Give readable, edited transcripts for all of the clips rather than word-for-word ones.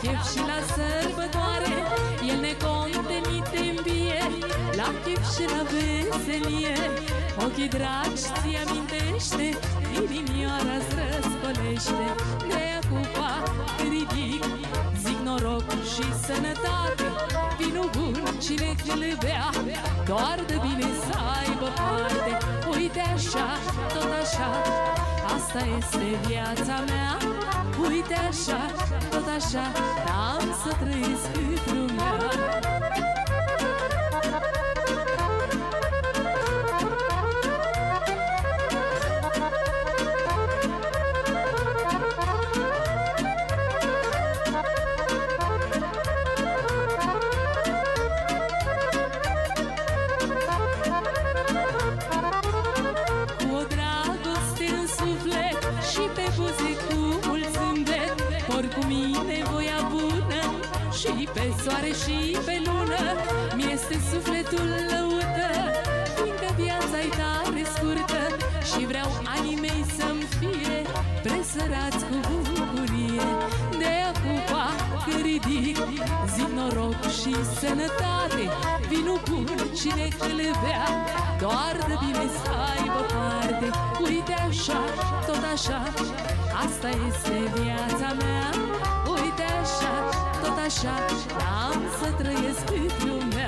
chef și la sărbătoare, el necontenit îmbie, la chef și la veselie. Ochii dragi ți amintește, inimioara-ți răscolește. De-aia cupa ridic, zic noroc și sănătate. Vinul bun cine îl bea, doar de bine să aibă parte. Uite așa, tot așa, asta este viața mea. Uite așa, tot așa, n-am să trăiesc cât lumea. Și pe soare și pe lună mi-este sufletul lăută, fiindcă viața-i tare scurtă și vreau anii mei să-mi fie presărați cu bucurie. De-aia cupa când ridic, zic noroc și sănătate. Vinul bun cine îl bea, doar de bine să aibă parte. Uite așa, tot așa, asta este viața mea. Uite așa, tot așa, n-am să trăiesc cât lumea.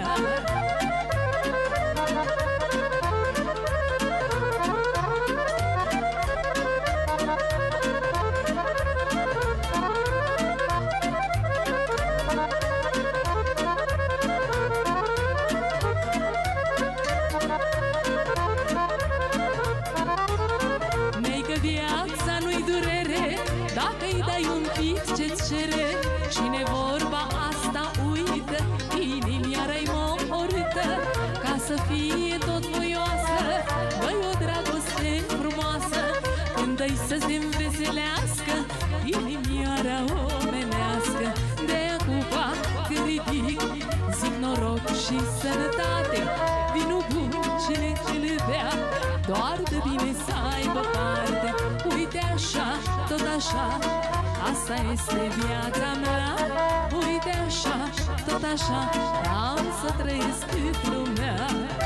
Meică viața nu-i durere, dacă-i dai un pic ce-ți cere. Cine vorba asta uită, inimioara-i mohorâtă, ca să fie tot voioasă, băi, o dragoste frumoasă. Când dă-i să-ți înveselească inimioara omenească. De-aia cupa când ridic, zic noroc și sănătate. Vinul bun cine îl bea, doar de bine să aibă parte. Uite așa, tot așa, asta este viața mea. Uite așa, tot așa, am să trăiesc cât lumea.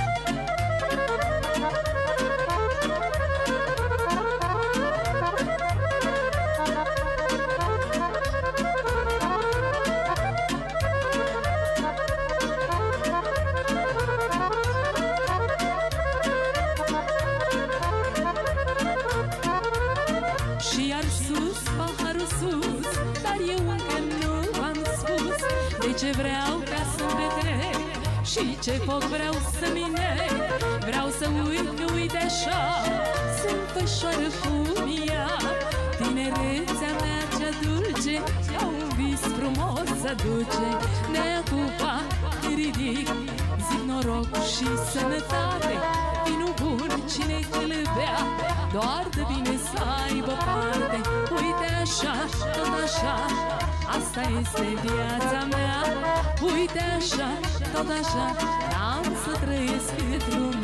Și iar sus, paharul sus, dar eu încă nu v-am spus de ce vreau ca să-mi petrec și ce foc vreau să minec. Vreau să uit că uite așa se-mi fășoară fumia, tinerețea mea cea dulce, ca un vis frumos aduce. De-aia cupa ridic, zic noroc și sănătate. Vinul bun cine îl bea, doar de bine să aibă parte. Uite așa, tot așa, asta este viața mea. Uite așa, tot așa, n-am să trăiesc cât lumea.